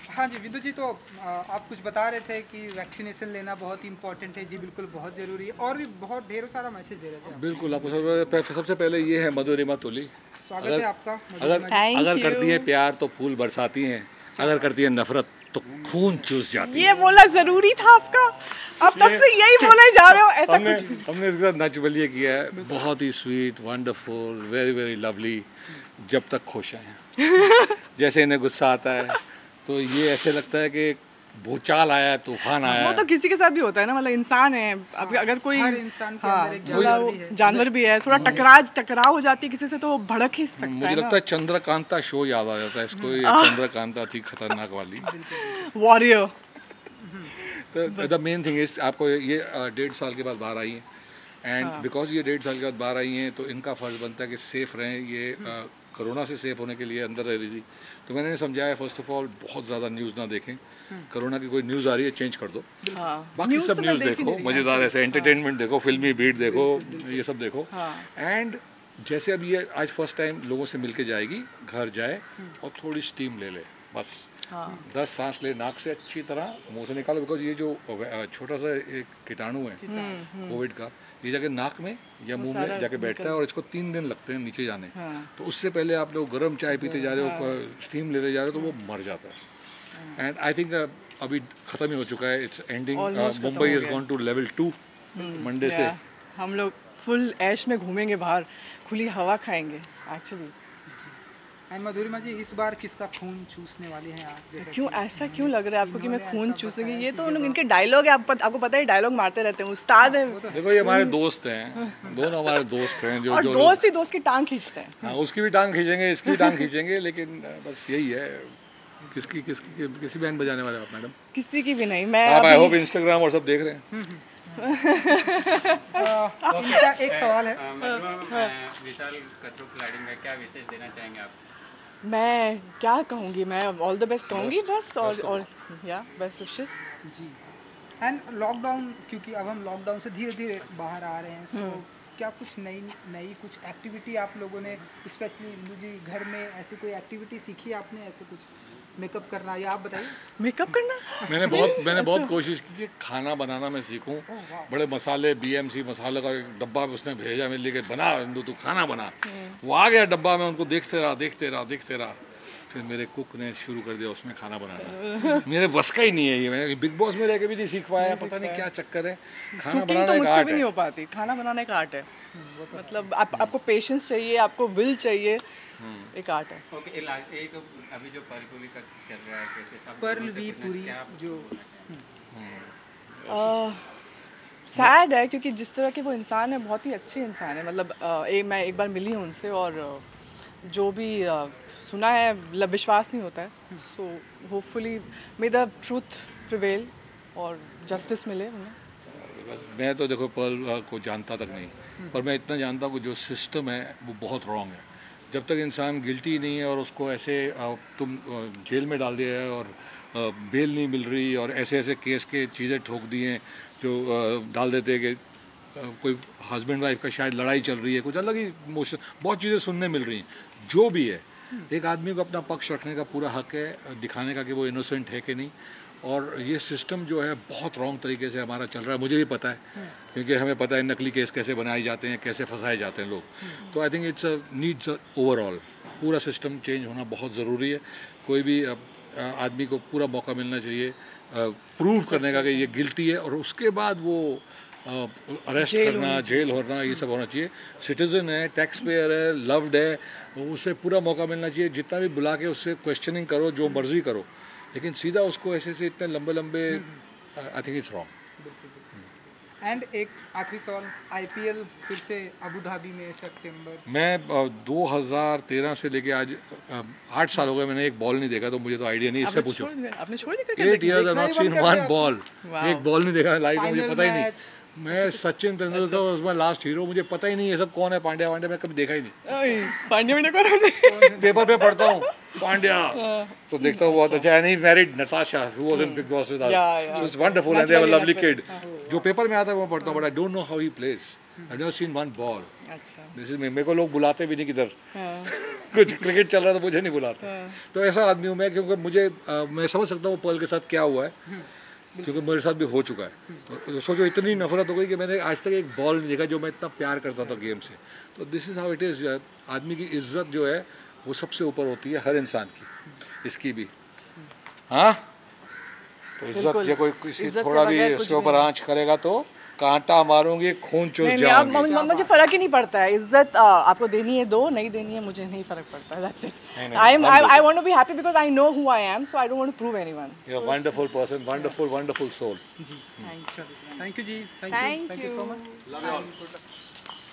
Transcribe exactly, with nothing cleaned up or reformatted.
हाँ जी, बिंदु जी, तो आ, आप कुछ बता रहे थे कि वैक्सीनेशन लेना बहुत ही इम्पोर्टेंट है। जी बिल्कुल, बहुत ज़रूरी है, और भी बहुत ढेरों सारा मैसेज दे रहे थे आप। बिल्कुल, आपको सब- सबसे पहले ये है मधुरिमा तोली। स्वागत अगर है आपका अगर मधुरिमा जी। अगर थैंक करती है यू। प्यार तो फूल बरसाती हैं, अगर करती है नफरत तो खून चूस जाती ये है। बोला जरूरी था आपका। अब तब से यही बोले जा रहे हो, ऐसा हमने कुछ भी। हमने इसके साथ नच बलिए किया है, बहुत ही sweet, wonderful, very very lovely, जब तक खुश हैं। जैसे इन्हें गुस्सा आता है तो ये ऐसे लगता है कि भूचाल आया है, तूफान आया वो है। तो किसी के साथ भी होता है ना, मतलब इंसान है। अब अगर कोई हर इंसान के हाँ, अंदर एक थोड़ा जानवर वो भी है। जानवर भी है, थोड़ा टकराव टकराव हो जाती है किसी से तो वो भड़क ही सकता मुझे है लगता है चंद्रकांता शो याद आ जाता है इसको, ये चंद्रकांता थी खतरनाक वाली। ना, वॉरियर। तो द मेन थिंग इज आपको ये अ, डेढ़ साल के बाद बाहर आई हैं, एंड बिकॉज ये डेढ़ साल के बाद बाहर आई हैं तो इनका फ़र्ज़ बनता है कि सेफ़ रहें। ये अ, कोरोना से सेफ होने के लिए अंदर रह रही थी, तो मैंने इन्हें समझाया फर्स्ट ऑफ ऑल बहुत ज़्यादा न्यूज़ ना देखें। कोरोना की कोई न्यूज़ आ रही है चेंज कर दो, हाँ, बाकी न्यूज़ सब तो मैं न्यूज़ देख ही देखो, नहीं रही। मज़ेदार ऐसे एंटरटेनमेंट देखो, फिल्मी बीट देखो, ये सब देखो। हाँ। एंड जैसे अब ये आज फर्स्ट टाइम लोगों से मिलके जाएगी, घर जाए और थोड़ी स्टीम ले ले, बस हाँ। दस सांस ले नाक से अच्छी तरह, मुंह से निकालो, बिकॉज ये जो अ, छोटा सा एक कीटाणु है कोविड का, ये जाके नाक में या मुंह में सारा जाके बैठता है निकल- और इसको तीन दिन लगते हैं नीचे जाने। हाँ। तो उससे पहले आप लोग गर्म चाय पीते जा रहे हो, स्टीम लेते जा रहे हो, तो वो मर जाता है। एंड आई थिंक अभी ख़त्म ही हो चुका है, इट्स एंडिंग। Almost खत्म मुंबई हो इज़ गया। Gone to level two Monday से। या, हम लोग फुल ऐश में घूमेंगे बाहर, खुली हवा खाएंगे एक्चुअली। एंड मधुरिमा जी, इस बार किसका खून चूसने वाले हैं आप? जैसे क्यों कि ऐसा क्यों लग रहा है आपको कि मैं इन्होंने खून ऐसा चूसूंगी? बताया ये कि तो जब उन इनके डायलॉग है, आप पत, आपको पता है डायलॉग मारते रहते हैं, उस्ताद है। देखो ये हमारे दोस्त हैं, दोनों हमारे दोस्त हैं जो और जो दोस्त ही दोस्त की टांग खींचते हैं। हाँ, उसकी भी टांग खींचेंगे, इसकी भी टांग खींचेंगे, लेकिन अ, बस यही है। किसकी किसकी किसी बैंड बजाने वाले आप मैडम? किसी की भी नहीं। मैं आप आई होप अभी इंस्टाग्राम और सब देख रहे हैं। इनका एक सवाल है। अ, मधुरिमा, अ, विशाल कथक खिलाड़ी में क्या विशेष देना चाहेंगे आप? मैं क्या कहूँगी, मैं ऑल द बेस्ट कहूँगी बस, और और या बेस्ट विशेस। जी। एंड लॉकडाउन, क्योंकि अब हम लॉकडाउन से धीरे धीरे बाहर आ रहे हैं, सो क्या कुछ नई नई कुछ एक्टिविटी आप लोगों ने, स्पेशली इंदु जी, घर में ऐसी कोई एक्टिविटी सीखी आपने? ऐसे कुछ मेकअप करना, या आप बताइए। मेकअप करना मैंने बहुत मैंने बहुत कोशिश की कि खाना बनाना मैं सीखूं। बड़े मसाले, बीएमसी मसाले का एक डब्बा उसने भेजा मेरे लिए कि बना इंदु, तू खाना बना। वो आ गया डब्बा, में उनको देखते रहा देखते रहा देखते रहा फिर मेरे कुक ने शुरू कर दिया उसमें खाना बनाना। मेरे बस का ही नहीं है ये, मैं बिग बॉस में रह के भी नहीं सीख पाया, पता नहीं क्या चक्कर है। खाना कुकिंग बनाना तो एक मुझसे आर्ट भी नहीं है। हो पाती। खाना बनाना एक आर्ट है, मतलब आप, आपको पेशेंस चाहिए, आपको विल चाहिए, एक आर्ट है। ओके, इला- एक अभी जो पर्लपुरी का चल रहा है, कैसे सब पर्ल लोगों से भी पूछना- पूरी क्या आप जो सैड है क्योंकि जिस तरह के वो इंसान है, बहुत ही अच्छे इंसान है। मतलब अ, ए, मैं एक बार मिली हूँ उनसे, और अ, जो भी अ, सुना है, मतलब विश्वास नहीं होता है। So hopefully may the truth prevail और जस्टिस मिले उन्हें। मैं तो देखो पर्ल को जानता तक नहीं, पर मैं इतना जानता हूँ कि जो सिस्टम है वो बहुत रॉन्ग है। जब तक इंसान गिल्टी नहीं है और उसको ऐसे अ, तुम अ, जेल में डाल दिया है और अ, बेल नहीं मिल रही और ऐसे ऐसे केस के चीज़ें ठोक दी हैं जो अ, डाल देते हैं कि अ, कोई हस्बैंड वाइफ का शायद लड़ाई चल रही है, कुछ अलग ही मोशन, बहुत चीज़ें सुनने मिल रही हैं। जो भी है, एक आदमी को अपना पक्ष रखने का पूरा हक है, दिखाने का कि वो इनोसेंट है कि नहीं। और ये सिस्टम जो है बहुत रॉन्ग तरीके से हमारा चल रहा है, मुझे भी पता है, क्योंकि हमें पता है नकली केस कैसे बनाए जाते हैं, कैसे फंसाए जाते हैं लोग। तो I think it's needs overall पूरा सिस्टम चेंज होना बहुत ज़रूरी है। कोई भी अ, अ, आदमी को पूरा मौका मिलना चाहिए प्रूव करने का कि ये गिल्टी है, और उसके बाद वो अरेस्ट करना, जेल होना, ये सब होना चाहिए। सिटीजन है, टैक्स पेयर है, लव्ड है, उसे पूरा मौका मिलना चाहिए। जितना भी बुला के उससे क्वेश्चनिंग करो, जो मर्जी करो, लेकिन सीधा उसको ऐसे से इतने लंबे लंबे, I think it's wrong. And एक आखिरी सवाल, आईपीएल फिर से अबू धाबी में सितंबर। मैं अ, दो हज़ार तेरह से लेके आज अ, आठ साल हो गए, मैंने एक बॉल नहीं देखा, तो मुझे तो आइडिया नहीं, इससे आपने पूछो। छोड़ दिया- आपने छोड़ दिया क्रिकेट एट देखना? इयर्स आई देखना नॉट ही बंद सीन कर वन दिया बॉल, वाह। एक बॉल नहीं देखा लाइव में, मुझे फाइनल पता ही नहीं। मैच। मैं Sachin Tendulkar was my last hero, मुझे पता ही नहीं ये सब कौन है, पांड्या वांड्या मैं कभी देखा ही नहीं। ओए, पांड्या में को पेपर पे पढ़ता हूँ पांड्या, तो देखता हूँ बहुत अच्छा। And he married Natasha who was in Bigg Boss with us, Yeah, yeah. So it's wonderful and they have a Naturally, lovely naturally. Kid. जो पेपर में आता है वो पढ़ता हूँ, but I don't know how he plays. I never seen one ball. अच्छा। जैसे मेरे को लोग बुलाते भी नहीं किधर, हाँ, कुछ क्रिकेट चल रहा तो मुझे नहीं बुलाते। हाँ। तो ऐसा आदमी हूँ मैं, क्योंकि मुझे आ, मैं समझ सकता हूँ पर्ल के साथ क्या हुआ है, क्योंकि मेरे साथ भी हो चुका है। तो सोचो इतनी नफरत हो गई कि मैंने आज तक एक बॉल नहीं देखा जो मैं इतना प्यार करता था गेम से। तो this is how it is. आदमी की इज्जत जो है वो सबसे ऊपर होती है हर इंसान की, इसकी भी। हाँ, तो इज्जत बिल्कुल। ये कोई किसी इज्जत के थोड़ा भी बगैर कुछ इसके भी ऊपर नहीं। आंच करेगा तो कांटा मारूंगी, खून चूस नहीं नहीं, अब जाऊंगी। म- मुझे फर्क ही नहीं पड़ता है। इज्जत आ, आपको देनी है दो, नहीं देनी है मुझे नहीं फर्क पड़ता है। That's it. I am I want to be happy because I know who I am, so I don't want to prove anyone. You are wonderful person, wonderful wonderful soul. जी थैंक यू जी, thank you Thank thank you so you. Much. Love you all.